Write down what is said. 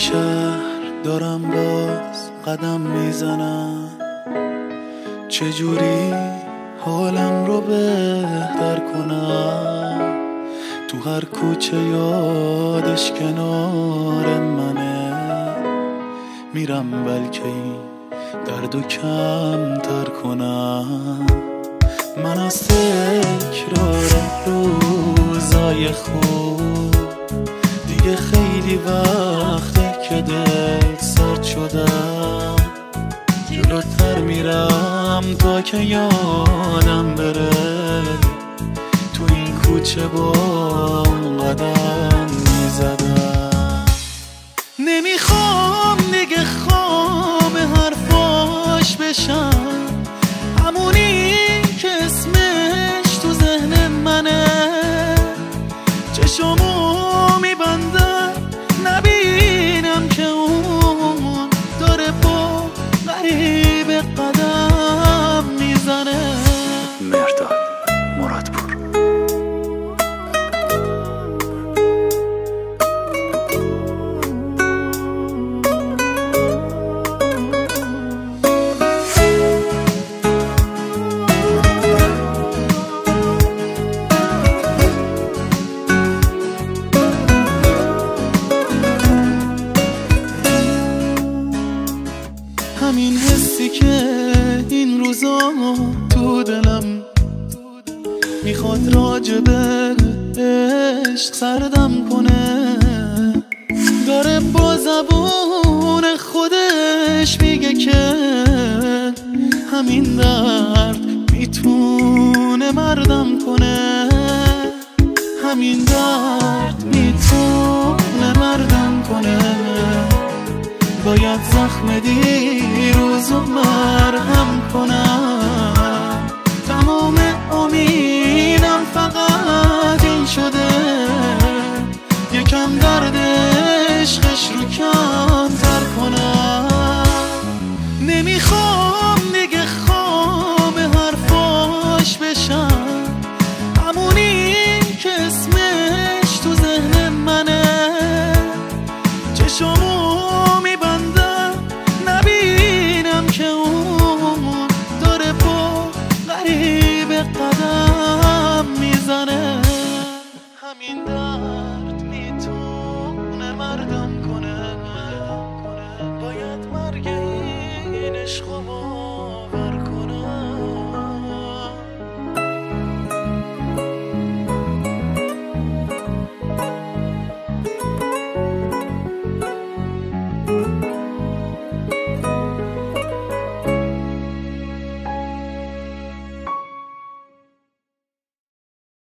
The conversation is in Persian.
شهر دارم باز قدم میزنم، چجوری حالم رو بهتر کنم. تو هر کوچه یادش کنار منه، میرم بلکه این دردو کمتر کنم. من از تکرار روزای خوب دیگه خیلی وقته که دل سرد شدم. جلوتر میرم تا که یادم بره، تو این کوچه با اون قدم میزدم. نمیخوام دیگه خواب حرفاش بشم، همونی که اسمش تو ذهن منه. چشمو میبندم نبینم که اون داره با غریب قدم میزنه. مرداد مرادپور. همین حسی که این روزا تو دلم میخواد راجبه عشق سردم کنه، داره با زبون خودش میگه که همین درد میتونه مردم کنه. همین درد میتونه مردم کنه، باید زخم دیروز رو مرهم کنم. تمام امیدم فقط این شده، یکم درد عشقش رو کمتر کنم. نمیخوام دیگه خواب حرفاش بشم، همونی که اسمش تو ذهن منه. چشمو قدم میزنه. همین درد میتونه مردم کنه، باید مرگ این عشق